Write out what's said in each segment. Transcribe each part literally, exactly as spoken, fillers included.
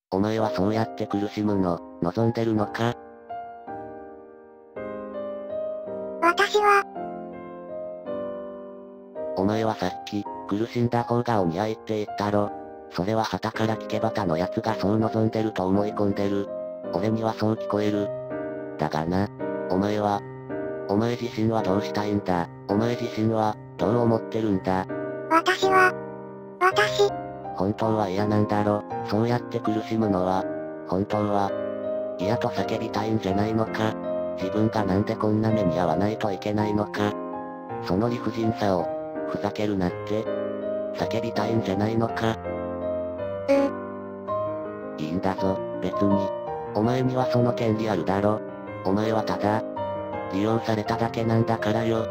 お前はそうやって苦しむの、望んでるのか？ 私は、 お前はさっき、苦しんだ方がお似合いって言ったろ。それは旗から聞けば他の奴がそう望んでると思い込んでる。俺にはそう聞こえる。だがな、お前は、お前自身はどうしたいんだ？お前自身は、どう思ってるんだ？ 私は、私、 本当は嫌なんだろ。そうやって苦しむのは、本当は、嫌と叫びたいんじゃないのか？自分がなんでこんな目に遭わないといけないのか？その理不尽さを、ふざけるなって、叫びたいんじゃないのか？ うー。 いいんだぞ、別に。お前にはその権利あるだろ。お前はただ、利用されただけなんだからよ。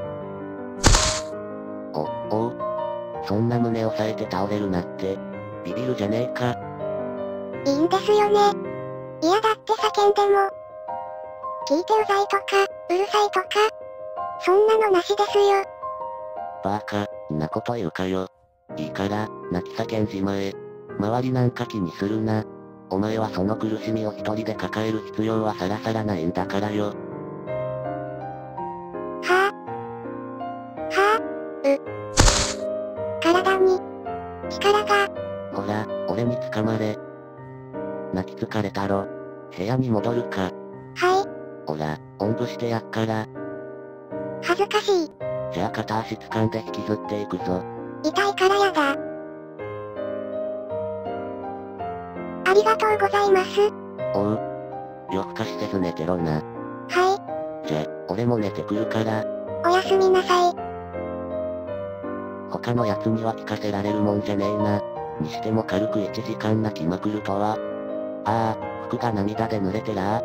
お、おう。そんな胸を押さえて倒れるなって、ビビるじゃねえか。 いいんですよね。嫌だって叫んでも。聞いてうざいとか、うるさいとか。そんなのなしですよ。 バーカ、んなこと言うかよ。いいから、泣き叫んじまえ。周りなんか気にするな。お前はその苦しみを一人で抱える必要はさらさらないんだからよ。 はぁ、はぁ、う。体に、力が。 ほら、俺に捕まれ。泣き疲れたろ。部屋に戻るか。 はい。 ほら、おんぶしてやっから。 恥ずかしい。 じゃあ片足掴んで引きずっていくぞ。 痛いからやだ。ありがとうございます。 おう。夜更かしせず寝てろな。 はじゃ、俺も寝てくるから。 い。おやすみなさい。 他の奴には聞かせられるもんじゃねえな。にしても軽くいちじかん泣きまくるとは。ああ、服が涙で濡れてら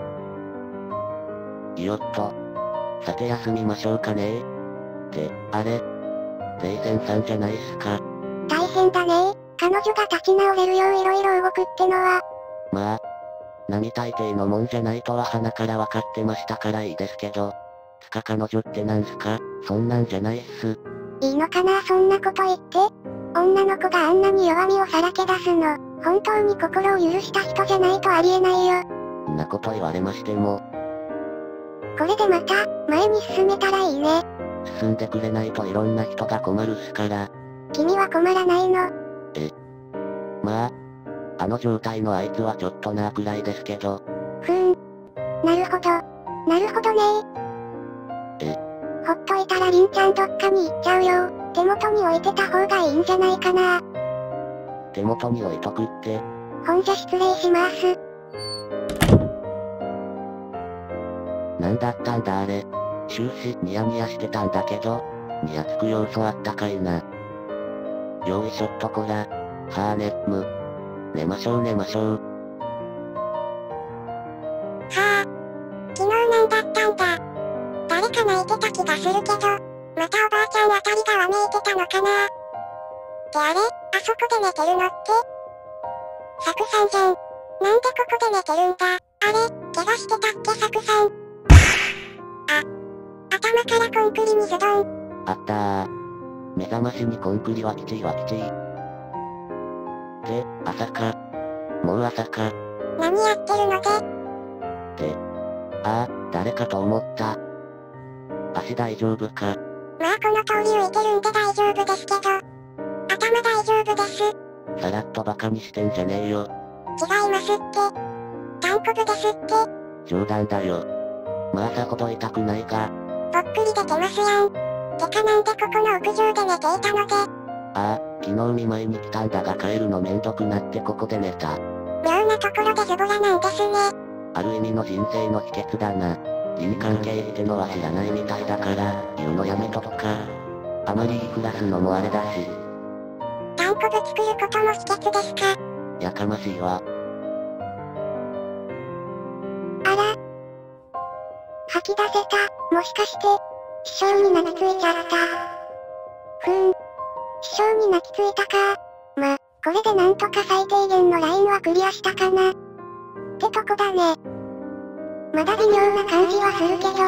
ー。いよっと。さて休みましょうかねー。って、あれレイゼンさんじゃないっすか。 大変だねー。彼女が立ち直れるよういろいろ動くってのは。 まあ、並大抵のもんじゃないとは鼻から分かってましたからいいですけど。つか彼女ってなんすか？そんなんじゃないっす。 いいのかなそんなこと言って。女の子があんなに弱みをさらけ出すの、本当に心を許した人じゃないとありえないよ。 んなこと言われましても。 これでまた、前に進めたらいいね。 進んでくれないといろんな人が困るっすから。 君は困らないの？ え。まあ、あの状態のあいつはちょっとなくらいですけど。 ふーん。なるほど。なるほどねー。 え。 ほっといたらりんちゃんどっかに行っちゃうよ。手元に置いてた方がいいんじゃないかな。 手元に置いとくって。 ほんじゃ失礼します。 なんだったんだあれ。終始ニヤニヤしてたんだけど、ニヤつく要素あったかいな。よいしょっとこら。はぁね、む。寝ましょう寝ましょう。 はぁ。昨日なんだったんだ。誰か泣いてた気がするけど、またおばあちゃんあたりがわめいてたのかな。ってあれ、あそこで寝てるのって？サクさんじゃん。なんでここで寝てるんだ。あれ、怪我してたっけサクさん。あ、頭からコンクリ水ドン。 あったー。目覚ましにコンクリはきちいはきちい。で、朝か。もう朝か。 何やってるので？ って。ああ、誰かと思った。足大丈夫か。 まあこの通り浮いてるんで大丈夫ですけど。頭大丈夫です。 さらっとバカにしてんじゃねえよ。 違いますって。タンコブですって。 冗談だよ。まあさほど痛くないが。 ぽっくり出てますやん。てかなんでここの屋上で寝ていたので。 ああ、昨日見舞いに来たんだが帰るのめんどくなってここで寝た。 妙なところでズボラなんですね。 ある意味の人生の秘訣だな。倫理関係ってのは知らないみたいだから、言うのやめとくか。あまり言いふらすのもあれだし。 タンコブ作ることも秘訣ですか？ やかましいわ。 あら。吐き出せた。もしかして、師匠に泣きついちゃった。ふーん。師匠に泣きついたか。ま、これでなんとか最低限のラインはクリアしたかな。ってとこだね。まだ微妙な感じはするけど。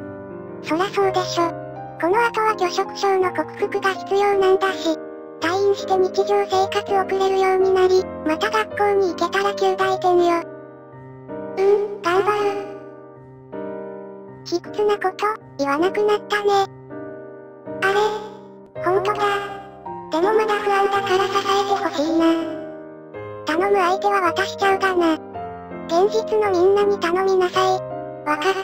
そらそうでしょ。この後は拒食症の克服が必要なんだし。退院心して日常生活を送れるようになり、また学校に行けたら及第点よ。うん、頑張る。卑屈なこと、言わなくなったね。あれ？ほんとだ。でもまだ不安だから支えてほしいな。頼む相手は渡しちゃうがな。現実のみんなに頼みなさい。わかった。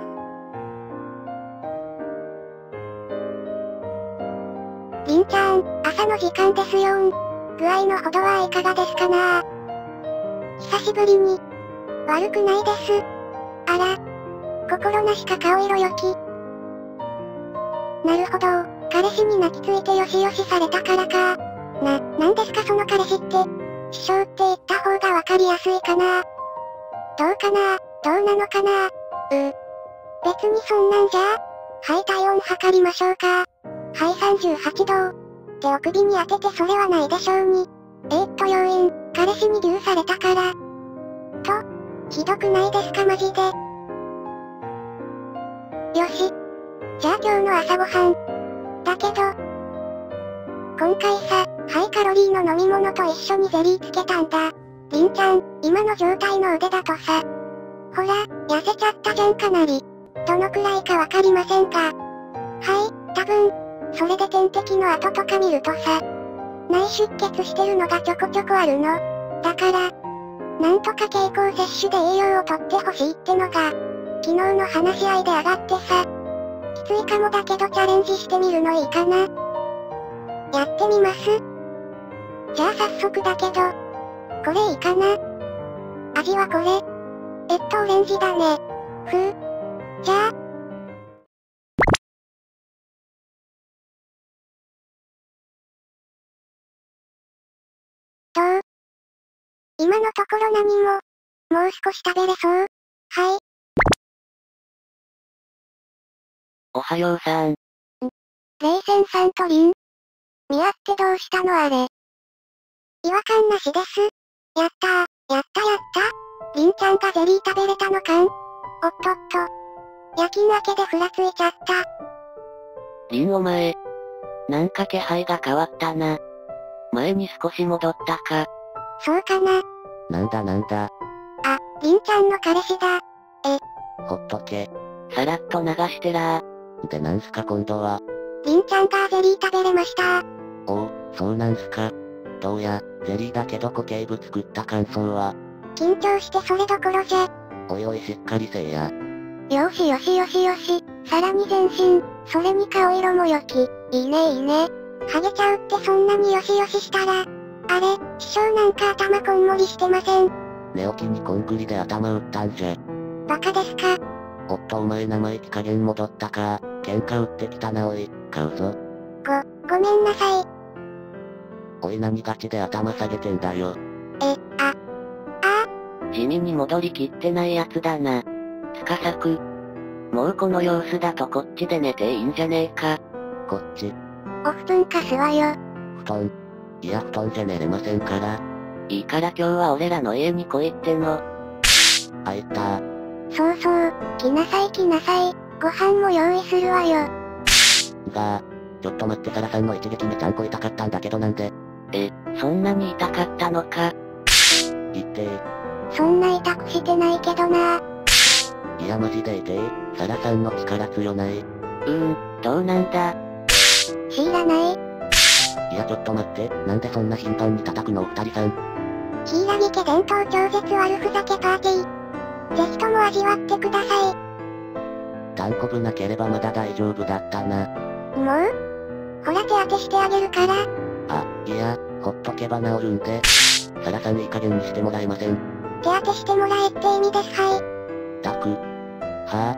りんちゃん、朝の時間ですよん。具合のほどはいかがですかな？久しぶりに。悪くないです。あら。心なしか顔色良き。なるほど、彼氏に泣きついてよしよしされたからか。な、なんですかその彼氏って。師匠って言った方がわかりやすいかな。どうかな、どうなのかな。う。別にそんなんじゃ。はい、体温測りましょうか。はい、さんじゅうはちど。手を首に当ててそれはないでしょうに。えー、っと要因、彼氏に牛されたから。と、ひどくないですかマジで。よし。じゃあ今日の朝ごはん。だけど、今回さ、ハイカロリーの飲み物と一緒にゼリーつけたんだ。りんちゃん、今の状態の腕だとさ。ほら、痩せちゃったじゃんかなり。どのくらいかわかりませんか？はい、多分。それで点滴の跡とか見るとさ、内出血してるのがちょこちょこあるの。だから、なんとか経口摂取で栄養をとってほしいってのが、昨日の話し合いで上がってさ。きついかもだけどチャレンジしてみるのいいかな。やってみます。じゃあ早速だけど、これいいかな。味はこれ。えっとオレンジだね。ふう。じゃあ。どう？今のところ何も、もう少し食べれそう？はい。 おはようさん。ん、 冷戦さんとリン。見合ってどうしたのあれ。違和感なしです。やったー、やったやったリンちゃんがゼリー食べれたのかん。おっとっと。夜勤明けでふらついちゃった。 リンお前。なんか気配が変わったな。前に少し戻ったか。 そうかな。 なんだなんだ。 あ、リンちゃんの彼氏だ。え。 ほっとけ。さらっと流してらー。でなんすか今度は。 りんちゃんがゼリー食べれました。 おお、そうなんすか。どうや、ゼリーだけど固形物作った感想は。 緊張してそれどころじゃ。 おいおいしっかりせえや。 よしよしよしよし、さらに全身、それに顔色も良き、いいねいいね。ハゲちゃうってそんなによしよししたら。あれ、師匠なんか頭こんもりしてません。 寝起きにコンクリで頭打ったんじゃ。 バカですか。 おっとお前生意気加減戻ったか。喧嘩売ってきたなおい、買うぞ。 ご、ごめんなさい。 おい何ガチで頭下げてんだよ。 え、あ、ああ。地味に戻りきってないやつだな。つかさく。もうこの様子だとこっちで寝ていいんじゃねえか。こっち。 お布団貸すわよ。 布団。いや布団じゃ寝れませんから。いいから今日は俺らの家に来いっての。あいたー。 そうそう、来なさい来なさい。ご飯も用意するわよ。 がー、ちょっと待ってサラさんの一撃にちゃんこ痛かったんだけどなんで。え、そんなに痛かったのか。痛え。 そんな痛くしてないけどな。 いやマジで痛え。サラさんの力強ない。うーん、どうなんだ。 知らない。 いやちょっと待って、なんでそんな頻繁に叩くのお二人さん。 ヒイラギ家伝統超絶悪ふざけパーティー。ぜひとも味わってください。 単こぶなければまだ大丈夫だったな。 もうほら手当てしてあげるから。 あ、いや、ほっとけば治るんで。サラさんいい加減にしてもらえません。 手当てしてもらえって意味ですはい。 たく。は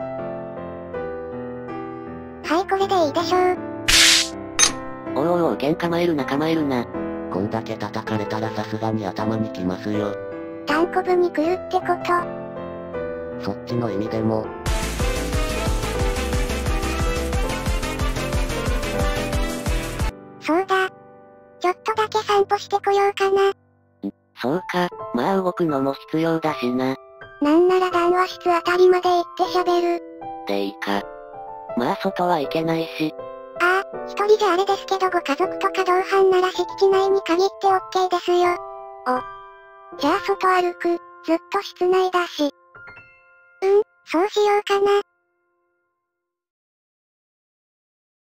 ぁ、あ、はいこれでいいでしょう。 おうおうおう剣構えるな構えるな。こんだけ叩かれたらさすがに頭にきますよ。 単こぶに来るってこと。 そっちの意味でも。 そうだ。ちょっとだけ散歩してこようかな。 ん、そうか、まあ動くのも必要だしな。 なんなら談話室あたりまで行って喋る。 でいいか。まあ外は行けないし。 ああ、 一人じゃあれですけどご家族とか同伴なら敷地内に限って オーケー ですよ。お。じゃあ外歩く、ずっと室内だし。うん、そうしようかな。